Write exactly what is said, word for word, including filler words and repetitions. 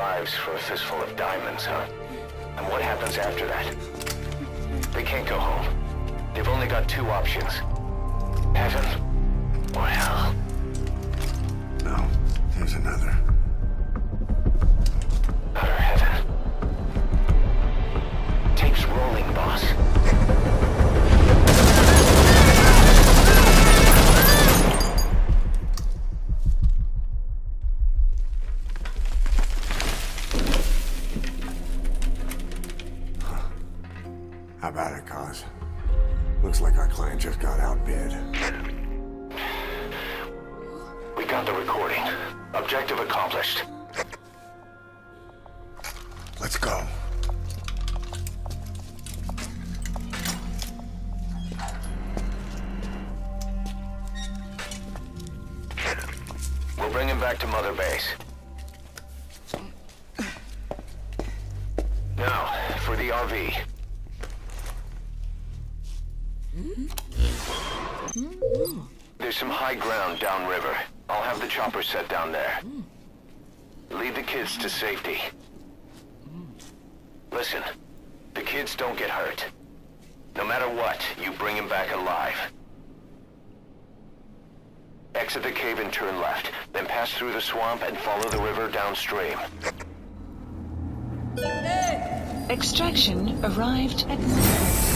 lives for a fistful of diamonds, huh? And what happens after that? They can't go home. They've only got two options. Heaven or hell. No, there's another. Utter heaven. Tape's rolling, boss. How about it, Cos? Looks like our client just got outbid. We got the recording. Objective accomplished. Let's go. We'll bring him back to Mother Base. Now, for the R V. There's some high ground downriver. I'll have the chopper set down there. Lead the kids to safety. Listen, the kids don't get hurt. No matter what, you bring them back alive. Exit the cave and turn left, then pass through the swamp and follow the river downstream. Extraction arrived at Mother Base.